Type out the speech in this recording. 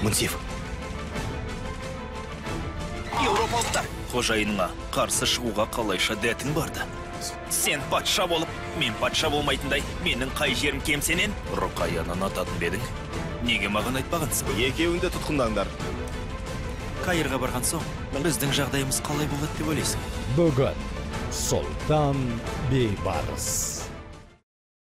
Мансев. Еуропалықтар, қожайыныңа қарсы шығуға қалайша дәтің барды. Сен патша болып, мен патша болмайтындай, менің қай жерім кемсенен, Рұқаяны ұнататын бедің. Неге маған айтпағансың? Екеуіңді тұтқындаңдар. Каирға барған соң, біздің жағдайымыз қалай болады деп ойлайсың? Бүгін Сұлтан Бейбарыс.